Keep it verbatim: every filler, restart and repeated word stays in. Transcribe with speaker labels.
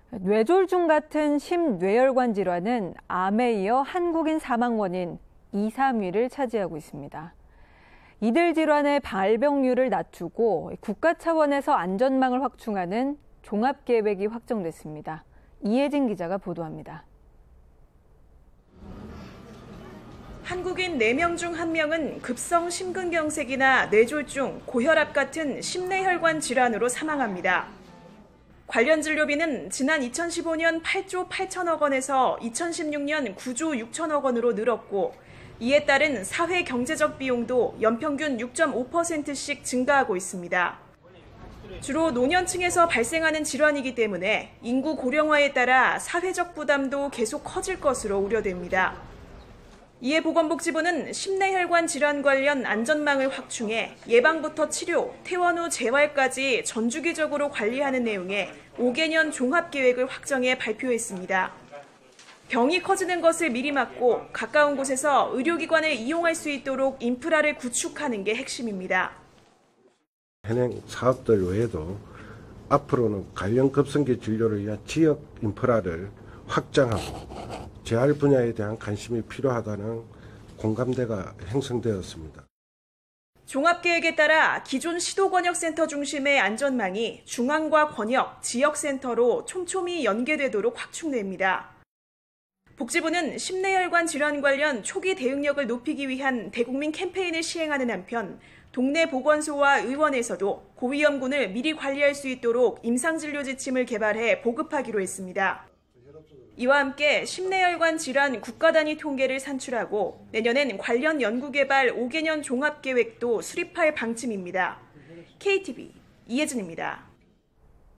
Speaker 1: 뇌졸중 같은 심뇌혈관 질환은 암에 이어 한국인 사망 원인 이, 삼 위를 차지하고 있습니다. 이들 질환의 발병률을 낮추고 국가 차원에서 안전망을 확충하는 종합계획이 확정됐습니다. 이혜진 기자가 보도합니다.
Speaker 2: 한국인 네 명 중 한 명은 급성 심근경색이나 뇌졸중, 고혈압 같은 심뇌혈관 질환으로 사망합니다. 관련 진료비는 지난 이천십오 년 팔조 팔천억 원에서 이천십육 년 구조 육천억 원으로 늘었고, 이에 따른 사회 경제적 비용도 연평균 육 점 오 퍼센트씩 증가하고 있습니다. 주로 노년층에서 발생하는 질환이기 때문에 인구 고령화에 따라 사회적 부담도 계속 커질 것으로 우려됩니다. 이에 보건복지부는 심뇌혈관 질환 관련 안전망을 확충해 예방부터 치료, 퇴원 후 재활까지 전주기적으로 관리하는 내용의 오 개년 종합계획을 확정해 발표했습니다. 병이 커지는 것을 미리 막고 가까운 곳에서 의료기관을 이용할 수 있도록 인프라를 구축하는 게 핵심입니다.
Speaker 3: 현행 사업들 외에도 앞으로는 관련 급성기 진료를 위한 지역 인프라를 확장하고 재활 분야에 대한 관심이 필요하다는 공감대가 형성되었습니다.
Speaker 2: 종합계획에 따라 기존 시도권역센터 중심의 안전망이 중앙과 권역, 지역센터로 촘촘히 연계되도록 확충됩니다. 복지부는 심뇌혈관 질환 관련 초기 대응력을 높이기 위한 대국민 캠페인을 시행하는 한편 동네 보건소와 의원에서도 고위험군을 미리 관리할 수 있도록 임상진료 지침을 개발해 보급하기로 했습니다. 이와 함께 심뇌혈관 질환 국가단위 통계를 산출하고 내년엔 관련 연구개발 오 개년 종합계획도 수립할 방침입니다. 케이티비 이혜진입니다.